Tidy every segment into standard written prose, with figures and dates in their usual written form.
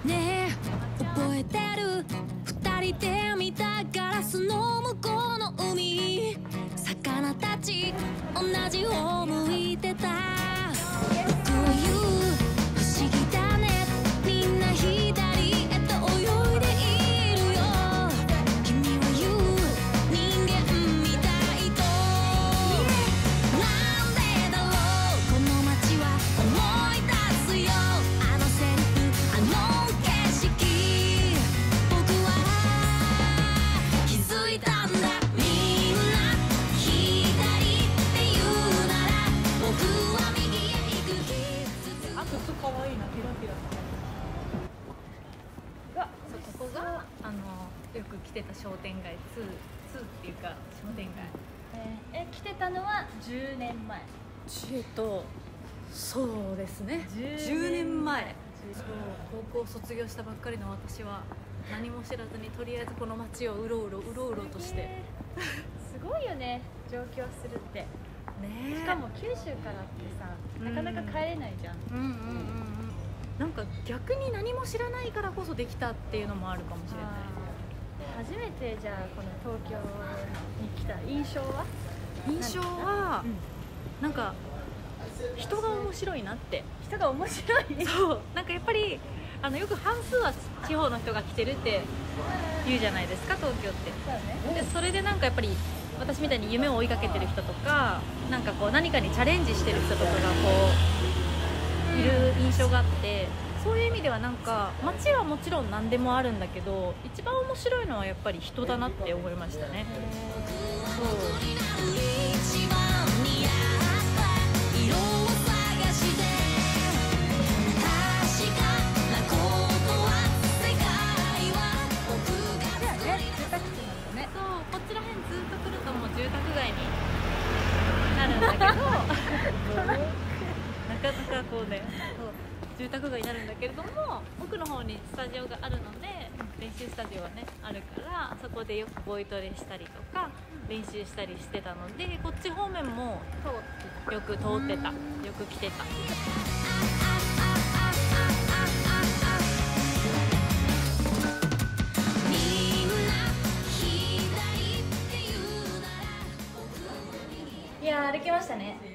ねえ覚えてる二人で見たガラスの向こうの海魚たち同じ方向いてた僕は言う不思議だねみんな左へと泳いでいるよ君は言う人間みたいとなんでだろうこの街は思い出すよあのセリフあの景色僕は気づいたんだみんな左って言うなら僕は右へ行くあとかわいいな、ピラピラ。そう、ここがよく来てた商店街2っていうか商店街。 来てたのは10年前。 そうですね。10年前。そう高校卒業したばっかりの私は何も知らずにとりあえずこの街をうろうろとして。 すごいよね、上京するって。 ね。 しかも九州からってさ、なかなか帰れないじゃん。 なんか逆に何も知らないからこそできたっていうのもあるかもしれない。 初めてじゃあこの東京に来た印象はなんか人が面白いなって。 人が面白い。 そうなんかやっぱりよく半数は地方の人が来てるって言うじゃないですか、東京って。 そうね。 でそれでなんかやっぱり私みたいに夢を追いかけてる人とかなんかこう何かにチャレンジしてる人とかがこういる印象があって、そういう意味ではなんか街はもちろん何でもあるんだけど一番面白いのはやっぱり人だなって思いましたね。そう一番似合った色を探して確かなことは世界は僕が作り住宅地なんだね。 そうこっちら辺ずっと来るともう住宅街になるんだけどなかなかこうね住宅街になるんだけれども奥の方にスタジオがあるので練習スタジオがねあるからそこでよくボイトレしたりとか練習したりしてたのでこっち方面もよく通ってたよく来てた。 いや歩きましたね。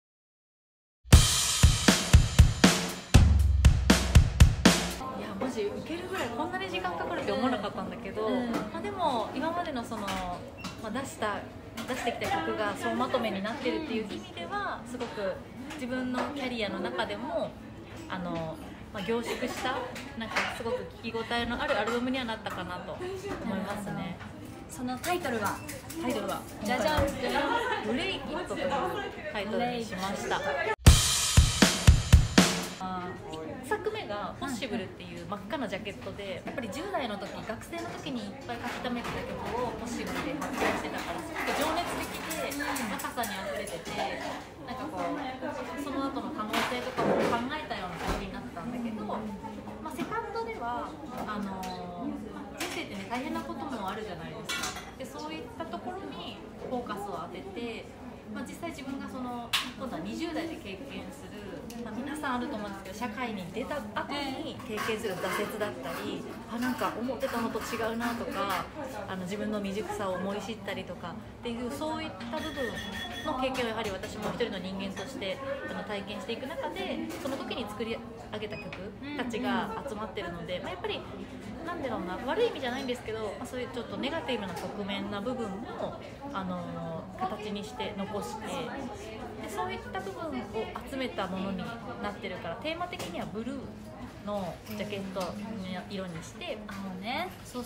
マジ受けるぐらいこんなに時間かかるって思わなかったんだけど、まあ、でも今までのその、出してきた曲が総まとめになってるっていう意味ではすごく自分のキャリアの中でも凝縮したなんかすごく聴き応えのあるアルバムにはなったかなと思いますね。 そのタイトルはじゃじゃんブレイキットというタイトルにしました。1作目が「ポッシブル」っていう真っ赤なジャケットでやっぱり10代の時学生の時にいっぱい書き溜めてた曲を「ポッシブル」で発表してたからすごく情熱的で若さにあふれててなんかこうその後の可能性とかも考えたような作品になってたんだけど、セカンドでは人生ってね大変なこともあるじゃないですか。でそういったところにフォーカスを当てて、実際自分が今度は20代で経験する、皆さんあると思うんですけど社会に出た後に経験する挫折だったりなんか思ってたのと違うなとか自分の未熟さを思い知ったりとかっていうそういった部分の経験をやはり私も一人の人間として体験していく中でその時に作り上げた曲たちが集まってるので、やっぱりなんだろうな悪い意味じゃないんですけど、そういうちょっとネガティブな側面な部分も形にして残してでそういった部分を集めたものになってるからテーマ的にはブルーのジャケットの色にしてそう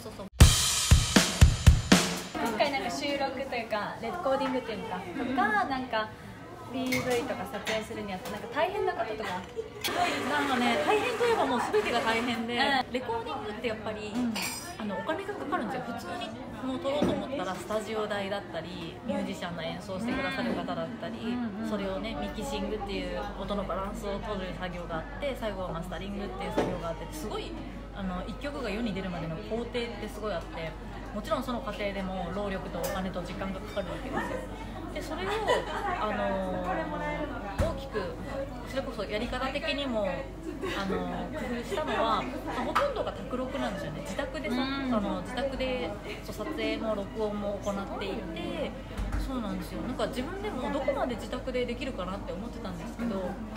今回なんか収録というかレコーディングというかなんか PV とか撮影するにあってなんか大変なこととかなんかね大変といえばもう全てが大変で、レコーディングってやっぱり、お金がかかるんですよ。普通にもう撮ろうと思ったらスタジオ代だったりミュージシャンの演奏してくださる方だったり、それをねミキシングっていう音のバランスを取る作業があって最後はマスタリングっていう作業があってすごい1曲が世に出るまでの工程ってすごいあってもちろんその過程でも労力とお金と時間がかかるわけですよ。でそれを大きくそれこそやり方的にも工夫したのは、ほとんどが宅録なんですよね。自宅で撮影も録音も行っていて、そうなんですよ。なんか自分でもどこまで自宅でできるかなって思ってたんですけど、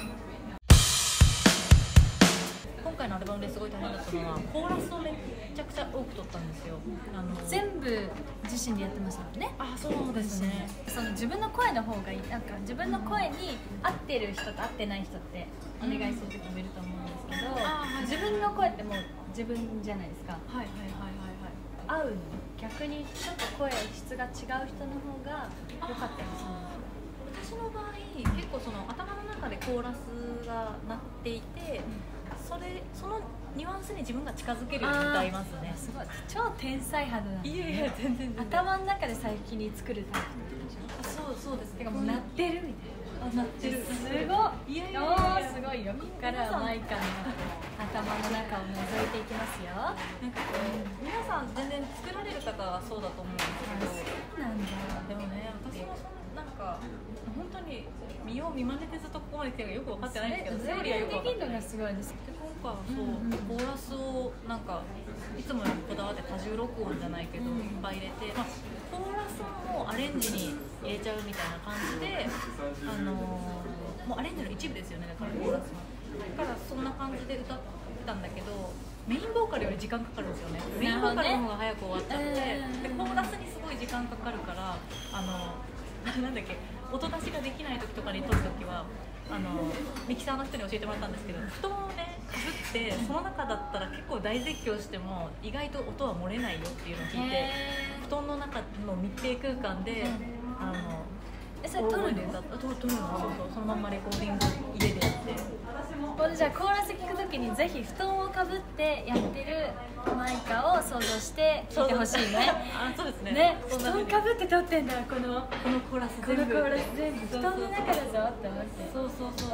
今回のアルバムですごい大変だったのはコーラスをめちゃくちゃ多く取ったんですよ。 全部自身でやってましたもんね。 そうですね。 その自分の声の方がいい、なんか自分の声に合ってる人と合ってない人ってお願いする時もいると思うんですけど、自分の声ってもう自分じゃないですか。合うの逆にちょっと声質が違う人の方が良かったりするんですよ。 私の場合結構その頭の中でコーラスが鳴っていて、そのニュアンスに自分が近づけるように歌いますね。 すごい、超天才肌なんで。 いや全然頭の中で最近に作るタイプってことでしょ。 そうです。 てかもう鳴ってるみたいな。鳴ってる。すごい。 いやすごいよ。ここからはマイカの頭の中を覗いていきますよ。なんか皆さん全然作られる方はそうだと思うんですけど。 そうなんだ。 でもね、私もなんか本当に見よう見まねでずっとここまで来てるのがよく分かってないんですけど、セオリーはよく分かってる。 できるのがすごいです。 今回はそう、コーラスをなんかいつもよりこだわって多重録音じゃないけど、いっぱい入れて、コーラスもアレンジに入れちゃうみたいな感じで、もうアレンジの一部ですよね。だからコーラスもだからそんな感じで歌ってたんだけど、メインボーカルより時間かかるんですよね。メインボーカルの方が早く終わっちゃって、でコーラスにすごい時間かかるから、なんだっけ、音出しができない時とかに撮る時はミキサーの人に教えてもらったんですけど、布団をねかぶってその中だったら結構大絶叫しても意外と音は漏れないよっていうのを聞いて、布団の中の密閉空間でそれ撮るんですか？ 撮るの。そのまんまレコーディング家でやって。 これじゃあコーラス聴くときにぜひ布団をかぶってやってるマイカを想像して聴いてほしいね。 そうですね。 ね、布団かぶって撮ってんだ、このコーラス全部。布団の中だぞって思って。 そう。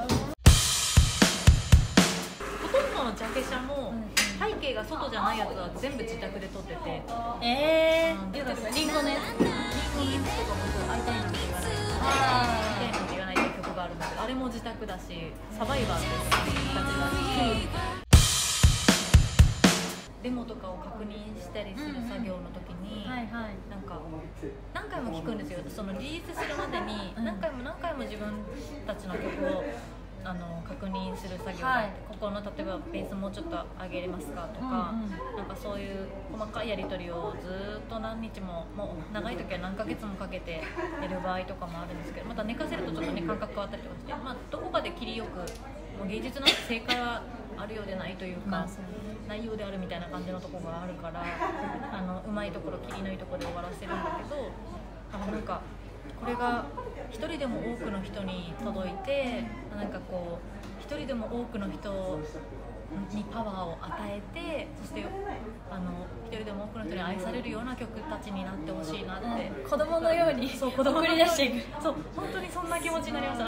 ほとんどのジャケ写も背景が外じゃないやつは全部自宅で撮ってて。 リンゴのやつ。 リンゴのやつとかもそう、会いたいのって言わない。会いたいのって言わないっていう曲があるんだけど、あれも自宅だし、サバイバーっていう形があって。デモとかを確認したりする作業の時に、なんか何回も聴くんですよ。そのリリースするまでに何回も自分たちの曲を確認する作業があって、ここの例えばベースもうちょっと上げれますかとか、なんかそういう細かいやり取りをずっと何日も、もう長い時は何ヶ月もかけてやる場合とかもあるんですけど、また寝かせるとちょっとね感覚変わったりとかして、どこかで切りよく、もう芸術なんて正解はあるようでないというか、内容であるみたいな感じのところがあるから、うまいところ切りのいいところで終わらせるんだけど、なんかこれが一人でも多くの人に届いて、なんかこう一人でも多くの人にパワーを与えて、そして一人でも多くの人に愛されるような曲たちになってほしいなって、 子供のように送り出していく。 そう、本当にそんな気持ちになりました。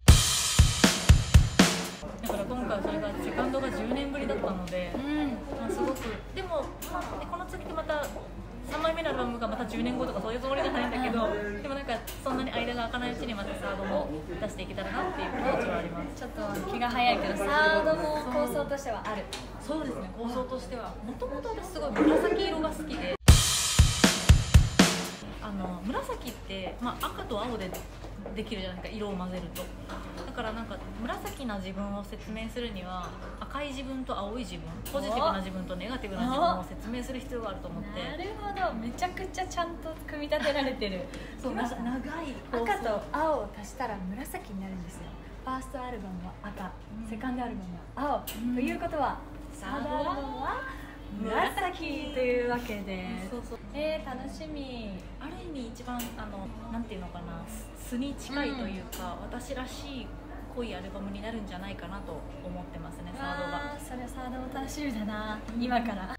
だから今回それがセカンドが10年ぶりだったので、すごくでも、この次でまた3枚目のアルバムがまた10年後とかそういうつもりじゃないんだけど、でもなんかそんなに間が空かないうちにまたサードも出していけたらなっていう気持ちはあります。 ちょっと気が早いけど、サードも構想としてはある。 そうですね、構想としてはもともと私すごい紫色が好きで、紫って、赤と青でできるじゃないですか、色を混ぜると。だからなんか紫な自分を説明するには赤い自分と青い自分、ポジティブな自分とネガティブな自分を説明する必要があると思って。 なるほど、めちゃくちゃちゃんと組み立てられてる。 そう長い赤と青を足したら紫になるんですよ。ファーストアルバムは赤、セカンドアルバムは青、ということはサードアルバムは紫というわけで、楽しみ。 ある意味一番なんていうのかな、素に近いというか、私らしい濃いアルバムになるんじゃないかなと思ってますね、サードが。 それサードも楽しみだな、今から。ちょっと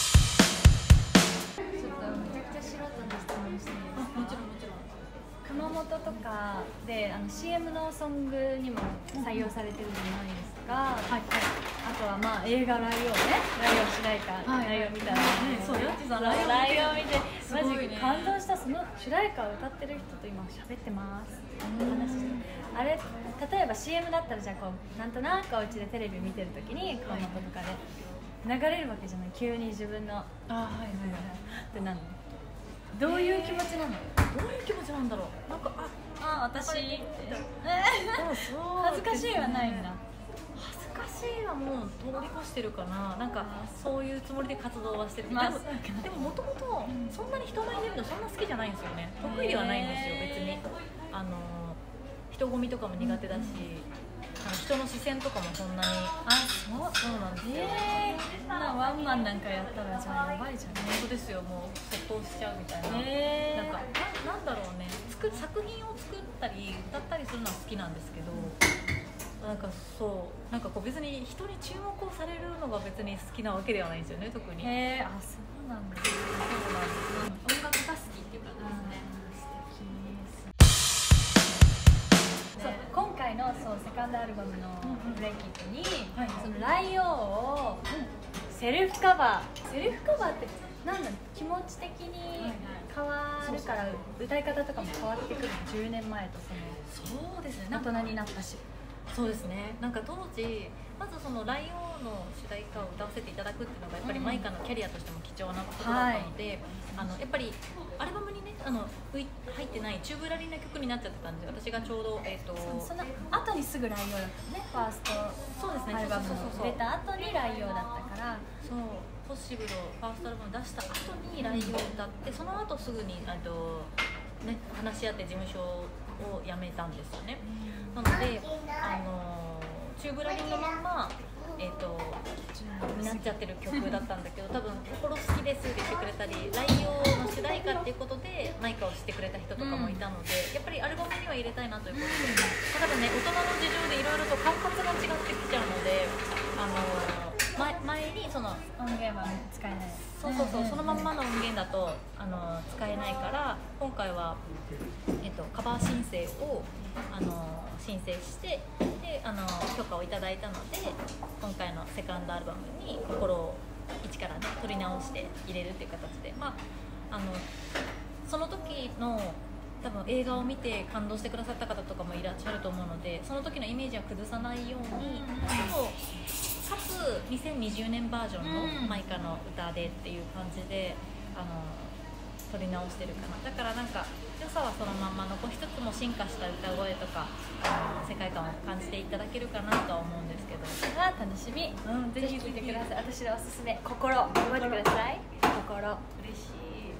めちゃくちゃ素人に質問していいですか？ もちろんもちろん。 熊本とかでCM のソングにも採用されてるじゃないですか。あととはまあ映画ライオンね、ライオン主題歌、ライオン見たらそうやっちさんライオン見てマジすごいね感動した。その主題歌を歌ってる人と今喋ってます話して。あれ例えば CM だったらじゃあこうなんとなくお家でテレビ見てるときに顔元とかで流れるわけじゃない。急に自分のってなるの。どういう気持ちなの？ どういう気持ちなんだろう。なんか私ってそう恥ずかしいはないんだ。 恥ずかしいはもう通り越してるかな。なんかそういうつもりで活動はしてる。でももともとそんなに人前に出るのそんな好きじゃないんですよね。得意ではないんですよ別に。人混みとかも苦手だし、人の視線とかもそんなに。そうなんですよ。 ワンマンなんかやったらじゃあやばいじゃん。 本当ですよ。もう卒倒しちゃうみたいな。なんだろうね。作品を作ったり歌ったりするのは好きなんですけど、なんかそうなんかこう別に人に注目をされるのが別に好きなわけではないんですよね特に。 そうなんだ。 音楽が好きっていう感じですね。 今回のセカンドアルバムの「ブレイキッドに」そのライオンをセルフカバーってなんだ気持ち的に変わるから歌い方とかも変わってくる。10年前とそうですね。 大人になったし。 そうですね。なんか当時まずそのライオンの主題歌を歌わせていただくっていうのがやっぱりマイカのキャリアとしても貴重なことだったので、やっぱりアルバムにね入ってないチューブラリーな曲になっちゃってたんで、私がちょうどその後にすぐライオンだったね。ファーストそうですね。 アルバム出た後にライオンだったから。 そうポッシブルをファーストアルバム出した後にライオンを歌って、その後すぐに話し合って事務所を辞めたんですよね。なのでチューブラリンのまんまになっちゃってる曲だったんだけど、多分心好きですって言ってくれたり、ライオンの主題歌っていうことでマイカを知ってくれた人とかもいたので、やっぱりアルバムには入れたいなということで、多分ね大人の事情でいろいろと反発が違ってきちゃうので、前にその音源は使えない。 そのまんまの音源だと使えないから、今回はカバー申請を申請してで許可をいただいたので、今回のセカンドアルバムに心を一からね取り直して入れるっていう形で、その時の多分映画を見て感動してくださった方とかもいらっしゃると思うので、その時のイメージは崩さないように、かつ2020年バージョンのマイカの歌でっていう感じで撮り直してるかな。だからなんか良さはそのまんま残しつつも進化した歌声とか世界観を感じていただけるかなとは思うんですけど。 楽しみ。ぜひ聴いてください。私のおすすめ心覚えてください。心嬉し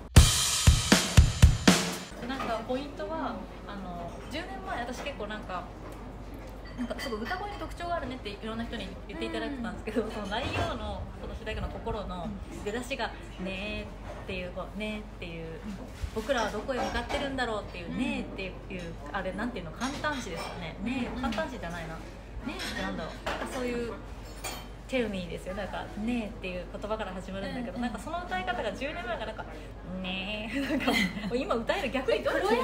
い。 なんかポイントは10年前私結構なんかすごい歌声に特徴があるねっていろんな人に言っていただいてたんですけど、そのライオンのその主題歌の心の出だしがねーっていうねーっていう、僕らはどこへ向かってるんだろうっていうねーっていうあれなんていうの、簡単詞ですよね。ねー簡単詞じゃないな。ねーってなんだろう。なんかそういうテルミーですよ。なんかねーっていう言葉から始まるんだけど、なんかその歌い方が10年前がなんかねーなんか今歌える逆にどうやって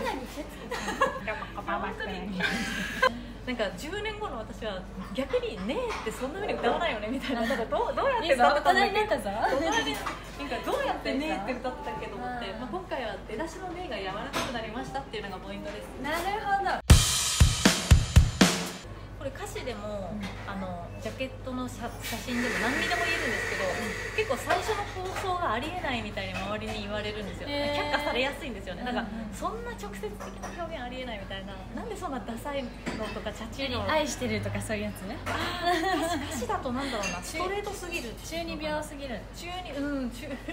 なんか10年後の私は逆にねーってそんな風に歌わないよねみたいな、なんかどうやって歌ってたんだっけ、なんかどうやってねーって歌ってたっけと思って、今回は出だしのねーが柔らかくなりましたっていうのがポイントです。 なるほど。 これ歌詞でも、ジャケットの写真でも何にでも言えるんですけど、結構最初の放送がありえないみたいに周りに言われるんですよ。却下されやすいんですよね。なんかそんな直接的な表現ありえないみたいな、なんでそんなダサいのとかチャチいの愛してるとかそういうやつね。 歌詞だとなんだろうな、ストレートすぎる、 中二病すぎる、 中二病よ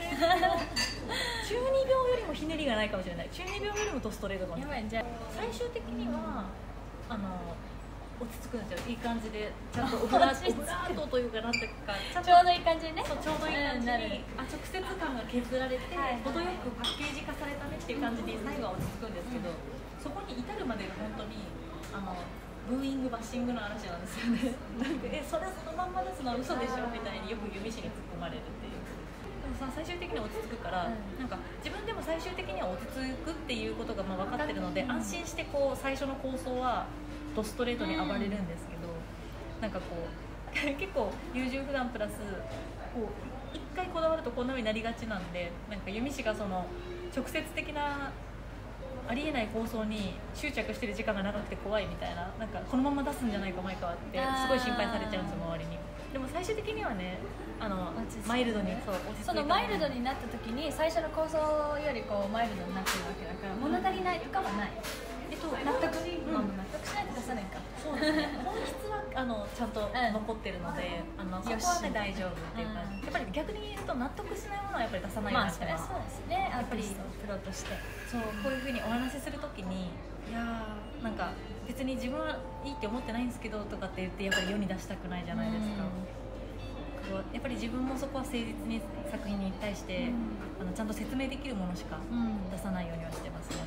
りもひねりがないかもしれない。中二病よりもとストレートかもしれない。 じゃあ最終的には落ち着くんですよ。いい感じでちゃんとオブラートというかなんていうかちょうどいい感じね。 そうちょうどいい感じに、直接感が削られて、程よくパッケージ化されたねっていう感じで最後は落ち着くんですけど、そこに至るまでが本当にブーイングバッシングの話なんですよね。なんかそれそのまんまですの嘘でしょみたいによく弓師に突っ込まれるっていう。でもさ最終的に落ち着くから、なんか自分でも最終的には落ち着くっていうことが分かってるので、安心してこう最初の構想はドストレートに暴れるんですけど、なんかこう結構優柔不断プラスこう一回こだわるとこんな風になりがちなんで、なんか弓師がその直接的なありえない構想に執着してる時間が長くて怖いみたいな、なんかこのまま出すんじゃないか前川ってすごい心配されちゃうんですよ周りに。でも最終的にはねマイルドに落ち着いた、 そのマイルドになった時に最初の構想よりこうマイルドになってるわけだから、物足りないとかはない。納得しないと出さないか。 そうですね。本質はちゃんと残ってるので、そこはね大丈夫っていうか、やっぱり逆に言うと納得しないものはやっぱり出さないようにしてます。 そうですね。やっぱりプロとして。 そう、こういう風にお話しするときに、いやーなんか別に自分はいいって思ってないんですけどとかって言ってやっぱり世に出したくないじゃないですか。やっぱり自分もそこは誠実に作品に対して、ちゃんと説明できるものしか出さないようにはしてますね。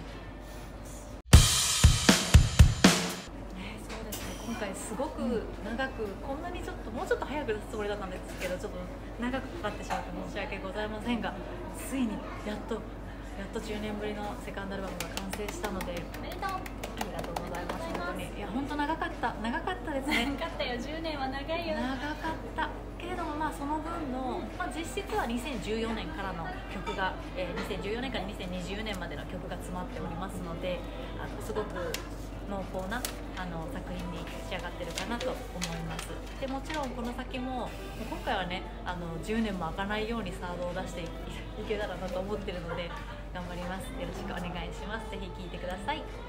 今回すごく長く、こんなにちょっともうちょっと早く出すつもりだったんですけど、ちょっと長くかかってしまって申し訳ございませんが、ついにやっと10年ぶりのセカンドアルバムが完成したので、 おめでとう。 ありがとうございます。本当にいや本当長かったですね。 長かったよ。10年は長いよ。 長かったけれども、その分の、実質は2014年からの曲が、2014年から2020年までの曲が詰まっておりますので、すごく濃厚な作品に仕上がってるかなと思います。でもちろんこの先も今回はね10年も開かないようにサードを出していけたらなと思ってるので頑張ります。よろしくお願いします。ぜひ聴いてください。